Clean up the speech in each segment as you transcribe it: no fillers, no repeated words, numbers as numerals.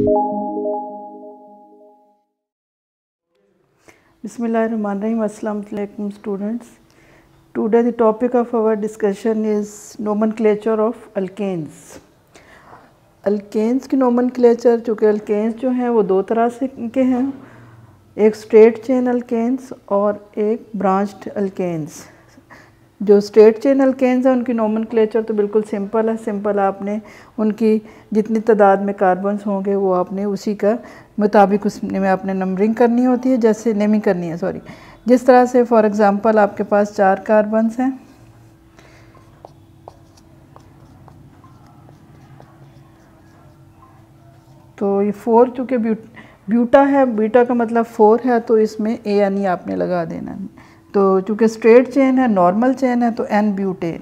Bismillahirrahmanirrahim. Assalamu alaikum students. Today the topic of our discussion is nomenclature of alkanes. Alkanes की nomenclature, चूँकि alkanes जो हैं वो दो तरह से के हैं, एक स्ट्रेट चेन alkanes और एक ब्रांच्ड alkanes। जो स्ट्रेट चेन alkanes हैं उनकी nomenclature तो बिल्कुल सिंपल है। सिंपल आपने उनकी जितनी तादाद में कार्बन्स होंगे वो आपने उसी का मुताबिक उसमें आपने नंबरिंग करनी होती है, जैसे नेमिंग करनी है सॉरी। जिस तरह से फॉर एग्ज़ाम्पल आपके पास 4 कार्बन्स हैं, तो ये 4 चूँकि ब्यूटा है, बीटा का मतलब 4 है, तो इसमें ANE आपने लगा देना। तो चूँकि स्ट्रेट चेन है, नॉर्मल चेन है, तो N ब्यूटेन।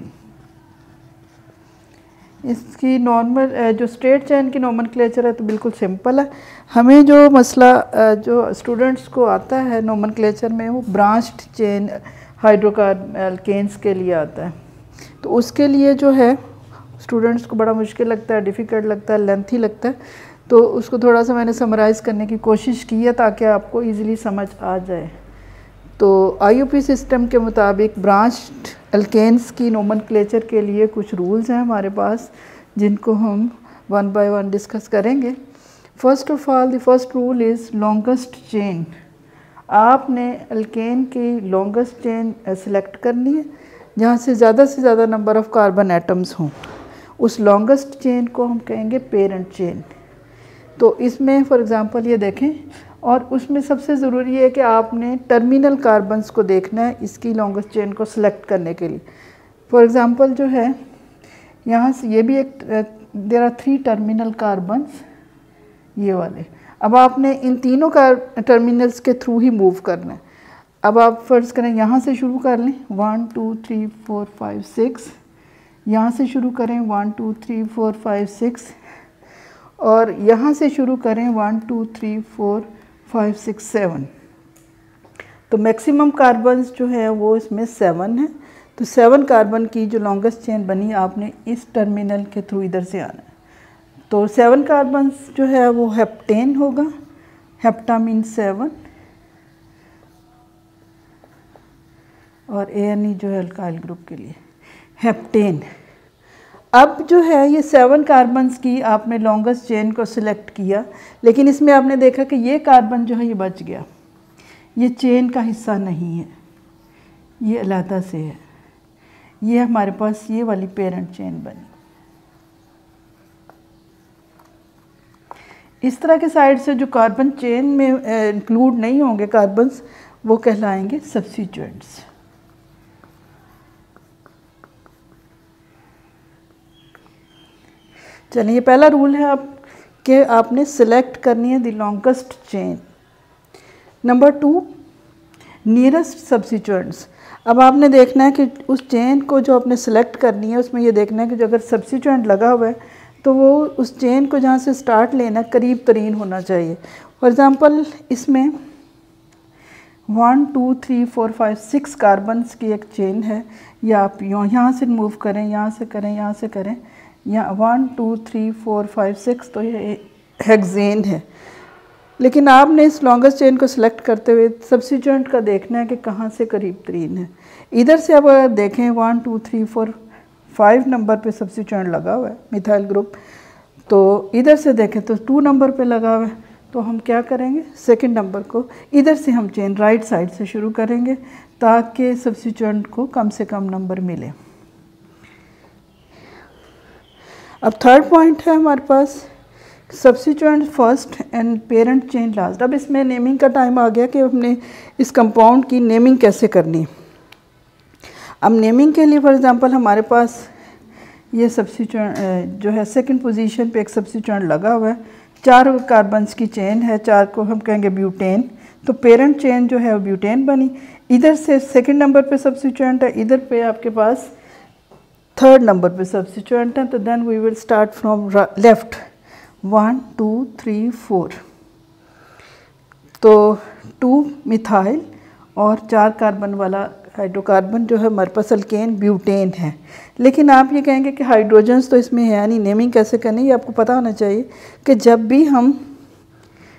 इसकी नॉर्मल जो स्ट्रेट चेन की नोमेनक्लेचर है तो बिल्कुल सिंपल है। हमें जो मसला जो स्टूडेंट्स को आता है नोमेनक्लेचर में, वो ब्रांच्ड चेन हाइड्रोकार्बन्स के लिए आता है। तो उसके लिए जो है स्टूडेंट्स को बड़ा मुश्किल लगता है, डिफ़िकल्ट लगता है, लेंथी लगता है। तो उसको थोड़ा सा मैंने समराइज़ करने की कोशिश की है ताकि आपको ईज़िली समझ आ जाए। तो IUP सिस्टम के मुताबिक ब्रांच्ड अल्केन्स की नोमेनक्लेचर के लिए कुछ रूल्स हैं हमारे पास, जिनको हम वन बाय वन डिस्कस करेंगे। First of all the first rule is longest chain. आपने अल्केन की लॉन्गेस्ट चेन सेलेक्ट करनी है जहाँ से ज़्यादा नंबर ऑफ कार्बन एटम्स हों। उस लॉन्गेस्ट चेन को हम कहेंगे पेरेंट चेन। तो इसमें फॉर एग्ज़ाम्पल ये देखें, और उसमें सबसे ज़रूरी है कि आपने टर्मिनल कार्बन्स को देखना है इसकी लॉन्गेस्ट चेन को सिलेक्ट करने के लिए। फॉर एग्ज़ाम्पल जो है यहाँ से ये भी एक देयर आर 3 टर्मिनल कार्बन्स, ये वाले। अब आपने इन तीनों का टर्मिनल्स के थ्रू ही मूव करना है। अब आप फ़र्ज़ करें यहाँ से शुरू कर लें 1 2 3 4 5 6, यहाँ से शुरू करें 1 2 3 4 5 6, और यहाँ से शुरू करें 1 2 3 4 5 6 7। तो मैक्सिमम कार्बन्स जो है वो इसमें 7 है। तो 7 कार्बन की जो लॉन्गेस्ट चेन बनी, आपने इस टर्मिनल के थ्रू इधर से आना है। तो 7 कार्बन्स जो है वो हेप्टेन होगा। हेप्टा मीन 7, और ANE जो है अल्काइल ग्रुप के लिए हेप्टेन। अब जो है ये 7 कार्बन्स की आपने लॉन्गेस्ट चेन को सिलेक्ट किया, लेकिन इसमें आपने देखा कि ये कार्बन जो है ये बच गया, ये चेन का हिस्सा नहीं है, ये अलहदा से है। ये हमारे पास ये वाली पेरेंट चेन बनी। इस तरह के साइड से जो कार्बन चेन में इंक्लूड नहीं होंगे कार्बन्स, वो कहलाएंगे सब्स्टिट्यूएंट्स। चलिए, ये पहला रूल है आप कि आपने सिलेक्ट करनी है the longest chain. Number 2, nearest substituents. अब आपने देखना है कि उस चेन को जो आपने सेलेक्ट करनी है उसमें ये देखना है कि जो अगर सब्स्टिट्यूएंट लगा हुआ है तो वो उस चेन को जहाँ से स्टार्ट लेना करीब तरीन होना चाहिए। फॉर एग्ज़ाम्पल इसमें 1 2 3 4 5 6 कार्बन्स की एक चेन है, या आप यहाँ से मूव करें, यहाँ से करें, यहाँ से करें, यहाँ 1 2 3 4 5 6, तो ये हेक्सेन है। लेकिन आपने इस लॉन्गेस्ट चेन को सिलेक्ट करते हुए सब्स्टिट्यूएंट का देखना है कि कहाँ से करीब तरीन है। इधर से अब अगर देखें 1 2 3 4 5 नंबर पे सब्स्टिट्यूएंट लगा हुआ है मिथाइल ग्रुप, तो इधर से देखें तो 2 नंबर पे लगा हुआ है। तो हम क्या करेंगे, सेकंड नंबर को इधर से हम चेन राइट साइड से शुरू करेंगे ताकि सब्स्टिट्यूएंट को कम से कम नंबर मिले। अब थर्ड पॉइंट है हमारे पास substituent first and parent chain last. अब इसमें नेमिंग का टाइम आ गया कि हमने इस कंपाउंड की नेमिंग कैसे करनी है। अब नेमिंग के लिए फॉर एग्ज़ाम्पल हमारे पास ये सब्स्टिट्यूएंट जो है सेकंड पोजीशन पे एक सब्स्टिट्यूएंट लगा हुआ है, 4 कार्बन्स की चेन है, 4 को हम कहेंगे ब्यूटेन। तो पेरेंट चेन जो है वो ब्यूटेन बनी। इधर से सेकंड नंबर पे सब्स्टिट्यूएंट है, इधर पे आपके पास थर्ड नंबर पे सब्स्टिट्यूएंट है। तो then we will start from left 1 2 3 4। तो 2 मिथाइल और 4 कार्बन वाला हाइड्रोकार्बन जो है हमारे पास अल्केन ब्यूटेन है। लेकिन आप ये कहेंगे कि हाइड्रोजन्स तो इसमें है नहीं, नेमिंग कैसे करनी है। ये आपको पता होना चाहिए कि जब भी हम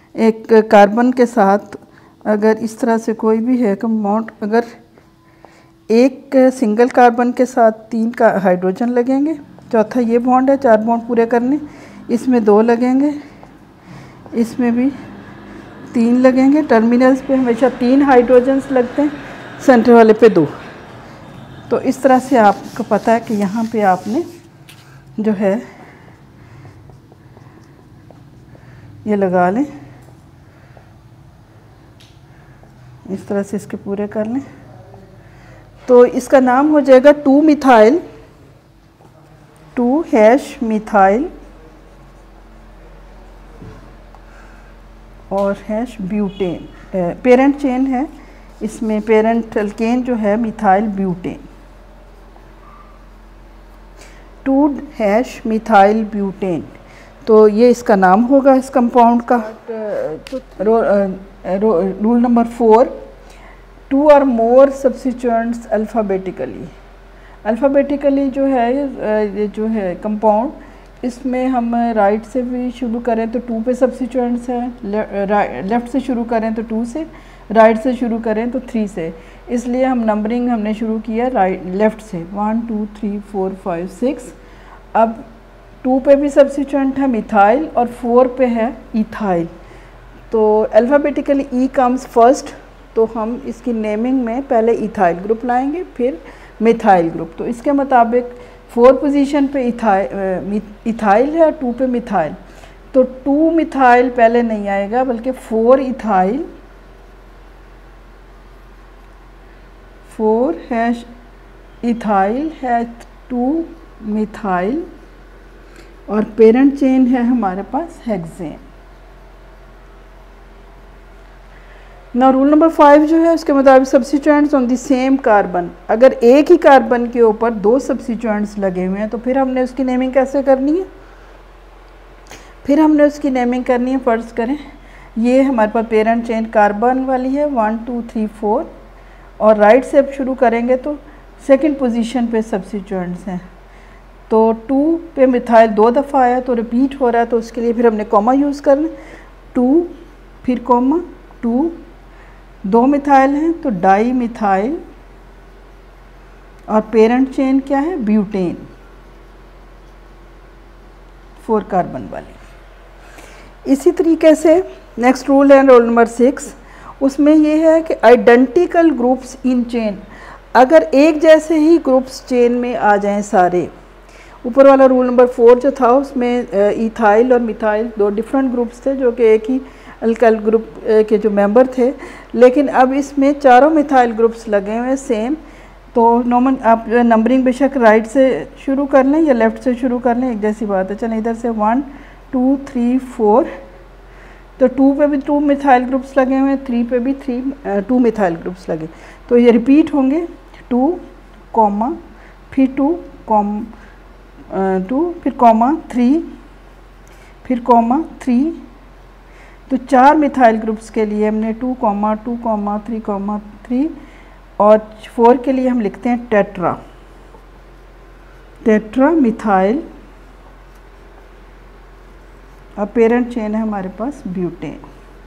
एक कार्बन के साथ अगर इस तरह से कोई भी है कंपाउंड, अगर एक सिंगल कार्बन के साथ 3 का हाइड्रोजन लगेंगे, चौथा ये बॉन्ड है, 4 बॉन्ड पूरे करने, इसमें 2 लगेंगे, इसमें भी 3 लगेंगे। टर्मिनल्स पे हमेशा 3 हाइड्रोजन्स लगते हैं, सेंटर वाले पे 2। तो इस तरह से आपको पता है कि यहाँ पे आपने जो है ये लगा लें, इस तरह से इसके पूरे कर लें। तो इसका नाम हो जाएगा 2-मिथाइल, 2-मिथाइल और -ब्यूटेन। पेरेंट चेन है, इसमें पेरेंट अल्केन जो है मिथाइल ब्यूटेन, 2-मिथाइल ब्यूटेन। तो ये इसका नाम होगा इस कंपाउंड का। रूल नंबर 4, 2 और मोर सब्स्टिट्यूएंट्स अल्फ़ाबेटिकली। अल्फ़ाबेटिकली जो है ये जो है कंपाउंड, इसमें हम राइट से भी शुरू करें तो 2 पे सब्स्टिट्यूएंट्स हैं, लेफ़्ट से शुरू करें तो 2 से, राइट से शुरू करें तो 3 से। इसलिए हम नंबरिंग हमने शुरू किया राइट लेफ़्ट से, 1 2 3 4 5 6। अब 2 पे भी सब्स्टिट्यूएंट है मिथाइल और 4 पे है इथाइल। तो अल्फ़ाबेटिकली ई कम्स फर्स्ट, तो हम इसकी नेमिंग में पहले इथाइल ग्रुप लाएंगे फिर मिथाइल ग्रुप। तो इसके मुताबिक 4 पोजीशन पे इथाइल है और 2 पे मिथाइल। तो 2 मिथाइल पहले नहीं आएगा बल्कि 4 इथाइल, 4 इथाइल है 2 मिथाइल और पेरेंट चेन है हमारे पास हेक्सेन। ना रूल नंबर 5 जो है उसके मुताबिक substituents on the same carbon, अगर एक ही कार्बन के ऊपर 2 सब्स्टिट्यूएंट्स लगे हुए हैं तो फिर हमने उसकी नेमिंग कैसे करनी है? फिर हमने उसकी नेमिंग करनी है, फ़र्ज़ करें ये हमारे पास पेरेंट चेन कार्बन वाली है 1 2 3 4 और राइट से अब शुरू करेंगे तो सेकंड पोजीशन पे सब्स्टिट्यूएंट्स हैं। तो 2 पे मिथाइल 2 दफ़ा आया तो रिपीट हो रहा है, तो उसके लिए फिर हमने कॉमा यूज़ करना, 2 फिर कॉमा 2, 2 मिथाइल हैं तो डाई मिथाइल और पेरेंट चेन क्या है ब्यूटेन, 4 कार्बन वाली। इसी तरीके से नेक्स्ट रूल है रूल नंबर 6, उसमें ये है कि आइडेंटिकल ग्रुप्स इन चेन, अगर एक जैसे ही ग्रुप्स चेन में आ जाएं सारे। ऊपर वाला रूल नंबर 4 जो था उसमें इथाइल और मिथाइल 2 डिफरेंट ग्रुप्स थे जो कि एक ही अल्काइल ग्रुप के जो मेंबर थे, लेकिन अब इसमें चारों मिथाइल ग्रुप्स लगे हुए सेम। तो नॉर्मल आप नंबरिंग बेशक राइट से शुरू कर लें या लेफ़्ट से शुरू कर लें, एक जैसी बात है। चलें इधर से 1 2 3 4, तो 2 पे भी 2 मिथाइल ग्रुप्स लगे हुए हैं, 3 पे भी 2 मिथाइल ग्रुप्स लगे, तो ये रिपीट होंगे 2 कॉमा फिर 2 फिर कॉमा 3 फिर कॉमा 3। तो 4 मिथाइल ग्रुप्स के लिए हमने 2 कॉमा 2 कॉमा 3 कॉमा 3 और 4 के लिए हम लिखते हैं टेट्रा मिथाइल और पेरेंट चेन है हमारे पास ब्यूटेन।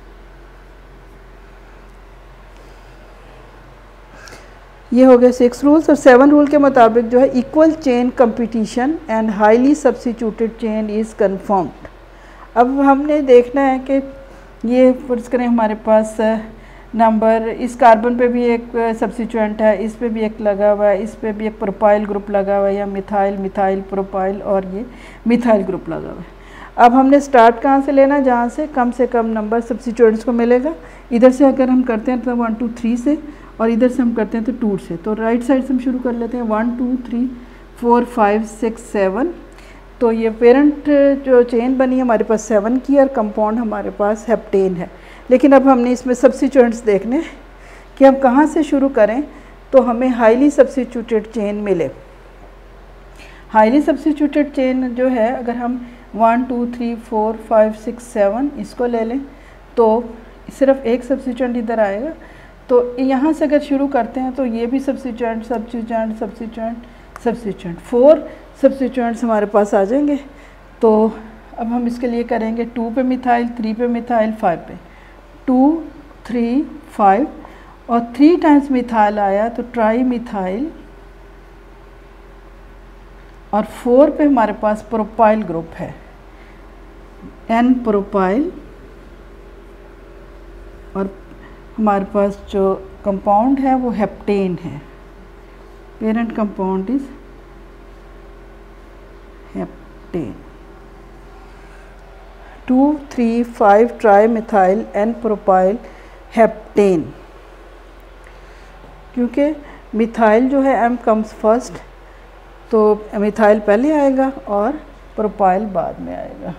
ये हो गए 6 रूल्स। और 7 रूल के मुताबिक जो है equal chain competition and highly substituted chain is confirmed. अब हमने देखना है कि ये फर्ज करें हमारे पास नंबर, इस कार्बन पे भी एक सब्स्टिट्यूएंट है, इस पे भी एक लगा हुआ है, इस पे भी एक प्रोपाइल ग्रुप लगा हुआ है, या मिथाइल प्रोपाइल और ये मिथाइल ग्रुप लगा हुआ है। अब हमने स्टार्ट कहाँ से लेना, जहाँ से कम नंबर सब्स्टिट्यूएंट्स को मिलेगा। इधर से अगर हम करते हैं तो 1 2 3 से, और इधर से हम करते हैं तो 2 से। तो राइट साइड से हम शुरू कर लेते हैं 1 2 3 4 5 6 7। तो ये पेरेंट जो चेन बनी हमारे पास 7 की और कंपाउंड हमारे पास हेप्टेन है। लेकिन अब हमने इसमें सब्स्टिट्यूएंट्स देखने कि हम कहाँ से शुरू करें तो हमें हाईली सब्स्टिट्यूटेड चेन मिले। हाईली सब्स्टिट्यूटेड चेन जो है, अगर हम 1 2 3 4 5 6 7 इसको ले लें तो सिर्फ एक सब्स्टिट्यूएंट इधर आएगा। तो यहाँ से अगर शुरू करते हैं तो ये भी सब्स्टिट्यूएंट 4 सब्स्टिट्यूएंट्स हमारे पास आ जाएंगे। तो अब हम इसके लिए करेंगे 2 पे मिथाइल, 3 पे मिथाइल, 5 पे, 2 3 5 और 3 टाइम्स मिथाइल आया तो ट्राई मिथाइल, और 4 पे हमारे पास प्रोपाइल ग्रुप है, N प्रोपाइल, और हमारे पास जो कंपाउंड है वो हेप्टेन है, parent compound is heptane. 2 3 5 trimethyl N propyl heptane, क्योंकि मिथाइल जो है M कम्स फर्स्ट, तो मिथाइल पहले आएगा और प्रोपाइल बाद में आएगा।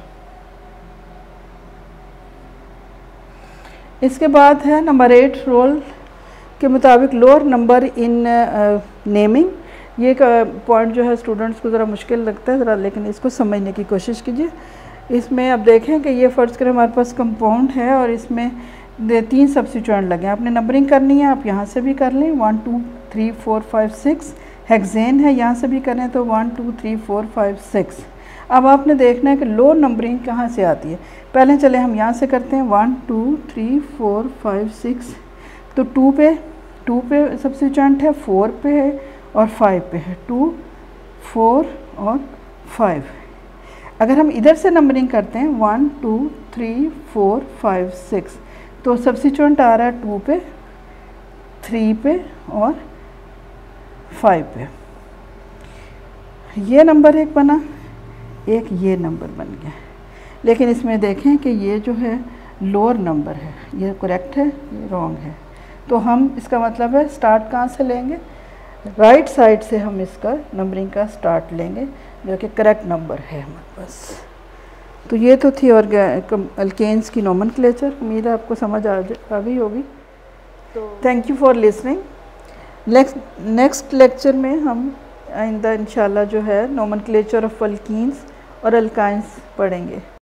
इसके बाद है नंबर 8 रोल के मुताबिक लोअर नंबर इन नेमिंग। ये पॉइंट जो है स्टूडेंट्स को ज़रा मुश्किल लगता है ज़रा, लेकिन इसको समझने की कोशिश कीजिए। इसमें अब देखें कि ये फ़र्ज़ करें हमारे पास कंपाउंड है और इसमें 3 सब्स्टिट्यूएंट लगे, आपने नंबरिंग करनी है, आप यहाँ से भी कर लें 1 2 3 4 5 6, हेक्सेन है यहाँ से भी करें तो 1 2 3 4 5 6। अब आपने देखना है कि लो नंबरिंग कहाँ से आती है। पहले चले हम यहाँ से करते हैं 1 2 3 4 5 6, तो 2 पे सब्स्टिट्यूएंट है, 4 पे है और 5 पे है, 2 4 और 5। अगर हम इधर से नंबरिंग करते हैं 1 2 3 4 5 6, तो सब्स्टिट्यूएंट आ रहा है 2 पे, 3 पे और 5 पे। ये नंबर एक बना, एक ये नंबर बन गया, लेकिन इसमें देखें कि ये जो है लोअर नंबर है, ये करेक्ट है, ये रॉन्ग है। तो हम इसका मतलब है स्टार्ट कहाँ से लेंगे, राइट साइड से हम इसका नंबरिंग का स्टार्ट लेंगे, जो कि करेक्ट नंबर है हमारे पास। तो ये तो थी और अल्केन्स की नोमेनक्लेचर। उम्मीद है आपको समझ आ गई होगी। तो thank you for listening. Next lecture में हम आइंदा इंशाल्लाह जो है नोमेनक्लेचर ऑफ अल्कीन्स और अल्काइंस पढ़ेंगे।